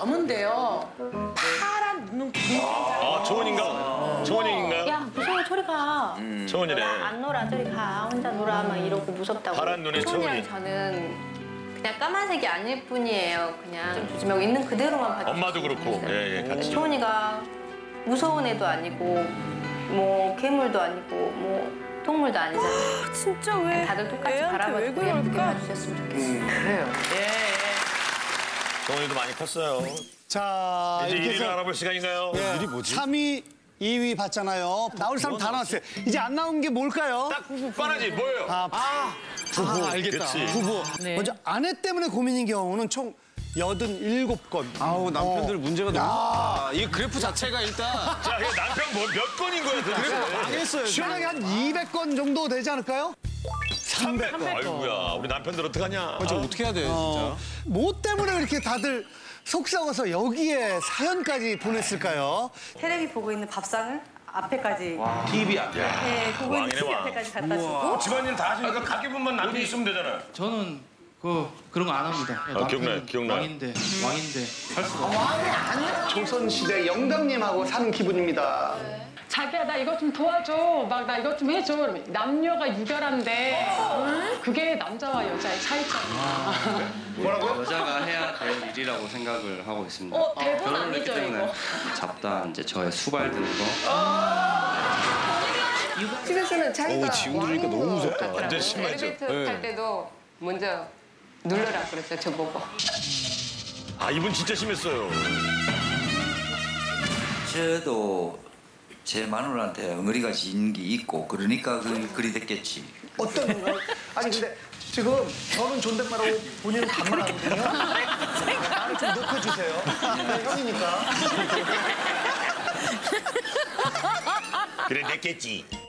검은데요. 파란 눈 아, 초원인가? 초원인가요? 야 무서워 저리 가. 초원이네. 안 놀아 저리 가. 혼자 놀아 막 이러고 무섭다고. 파란 눈의 초원이. 저는 그냥 까만색이 아닐 뿐이에요. 그냥 좀 조심하고 있는 그대로만 봐주세요. 엄마도 그렇고. 예, 같이. 초은이가 무서운 애도 아니고 뭐 괴물도 아니고 뭐 동물도 아니잖아요. 진짜 왜 다들 똑같이 애한테 왜 바라봐주고 예쁘게 그럴까? 봐주셨으면 좋겠어요. 그래요. 초원이도 많이 컸어요. 자, 이제 이렇게 1위를 알아볼 시간인가요? 일이 뭐지? 3위, 2위 봤잖아요. 나올 사람 다 나왔어요. 이제 안 나온 게 뭘까요? 딱 뻔하지, 뭐예요? 부부. 알겠다. 부부. 먼저 아내 때문에 고민인 경우는 총 87건. 아우 남편들 문제가 너무 많다. 이 그래프 자체가 일단 자, 그 남편 몇 건인 거야, 도대체? 망했어요. 시원하게 한 200건 정도 되지 않을까요? 300건. 아이고야, 우리 남편들 어떡하냐. 저 어떻게 해야 돼 진짜? 뭐 때문에 이렇게 다들 속썩어서 여기에 사연까지 보냈을까요? 테레비 보고 있는 밥상을 앞에까지 TV 앞에. 네, 보고 있는 왕이네, TV 왕. 앞에까지 갖다 주고 집안일 다 하시니까 가게분만 남겨 있으면 되잖아요. 저는 그런 거 안 합니다. 기억나요, 기억나요. 왕인데 할 수가 없어요. 조선시대 영감님하고 사는 기분입니다. 자기야 나 이것 좀 도와줘. 막 나 이것 좀 해줘. 그러면 남녀가 유별한데 그게 남자와 여자의 차이점이야. 여자가 해야 될 일이라고 생각을 하고 있습니다. 대본 결혼을 했기 아니죠, 때문에 이거? 잡다 이제 저의 수발 드는 거. 집에서는 자기가 지금 들으니까 너무 무섭다. 완전 심하죠. 엘리베이터 탈 때도 먼저 눌러라 그랬어요, 저보고. 아, 이분 진짜 심했어요. 저도 제 마누라한테 엉어리가 진 게 있고 그러니까 그리 됐겠지. 어떤 건가요? 아니 근데 지금 저는 존댓말하고 본인은 반말하거든요. 나를 좀 높여주세요. 네, 형이니까. 그래, 냈겠지.